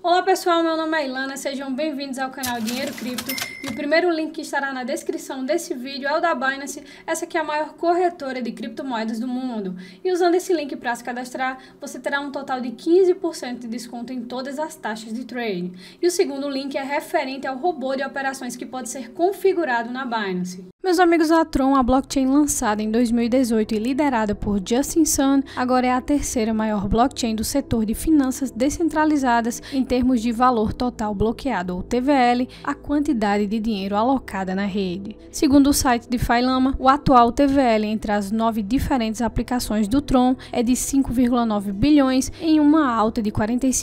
Olá pessoal, meu nome é Ilana, sejam bem-vindos ao canal Dinheiro Cripto e o primeiro link que estará na descrição desse vídeo é o da Binance, essa aqui é a maior corretora de criptomoedas do mundo. E usando esse link para se cadastrar, você terá um total de 15% de desconto em todas as taxas de trade. E o segundo link é referente ao robô de operações que pode ser configurado na Binance. Meus amigos, a Tron, a blockchain lançada em 2018 e liderada por Justin Sun, agora é a terceira maior blockchain do setor de finanças descentralizadas em termos de valor total bloqueado, ou TVL, a quantidade de dinheiro alocada na rede. Segundo o site de Filama, o atual TVL entre as 9 diferentes aplicações do Tron é de 5,9 bilhões, em uma alta de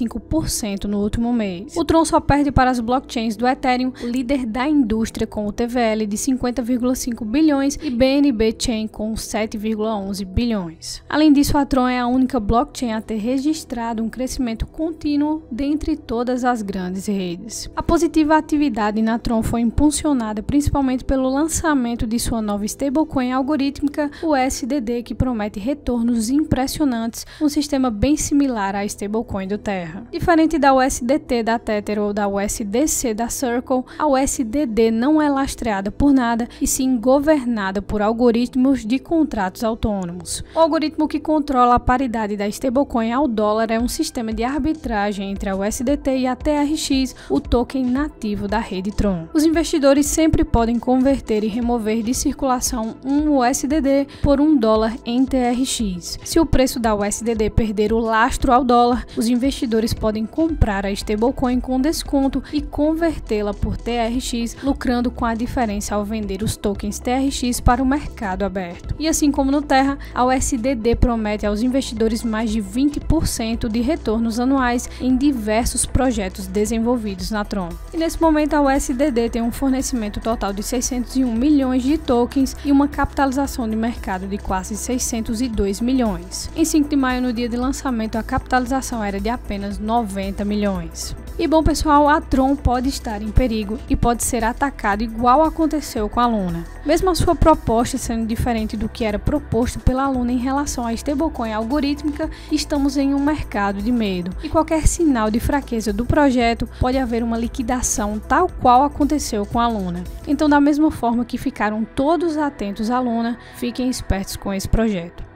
45% no último mês. O Tron só perde para as blockchains do Ethereum, líder da indústria, com o TVL de 50,5 bilhões e BNB Chain com 7,11 bilhões. Além disso, a Tron é a única blockchain a ter registrado um crescimento contínuo dentre todas as grandes redes. A positiva atividade na Tron foi impulsionada principalmente pelo lançamento de sua nova stablecoin algorítmica, o USDD, que promete retornos impressionantes, um sistema bem similar à stablecoin do Terra. Diferente da USDT da Tether ou da USDC da Circle, a USDD não é lastreada por nada e sim governada por algoritmos de contratos autônomos. O algoritmo que controla a paridade da stablecoin ao dólar é um sistema de arbitragem entre a USDT e a TRX, o token nativo da rede Tron. Os investidores sempre podem converter e remover de circulação um USDD por $1 em TRX. Se o preço da USDD perder o lastro ao dólar, os investidores podem comprar a stablecoin com desconto e convertê-la por TRX, lucrando com a diferença ao vender os tokens TRX para o mercado aberto. E assim como no Terra, a USDD promete aos investidores mais de 20% de retornos anuais em diversos projetos desenvolvidos na Tron. E nesse momento a USDD tem um fornecimento total de 601 milhões de tokens e uma capitalização de mercado de quase 602 milhões. Em 5 de maio, no dia de lançamento, a capitalização era de apenas 90 milhões. E bom pessoal, a Tron pode estar em perigo e pode ser atacado igual aconteceu com a Luna. Mesmo a sua proposta sendo diferente do que era proposto pela Luna em relação à stablecoin algorítmica, estamos em um mercado de medo. E qualquer sinal de fraqueza do projeto pode haver uma liquidação tal qual aconteceu com a Luna. Então, da mesma forma que ficaram todos atentos à Luna, fiquem espertos com esse projeto.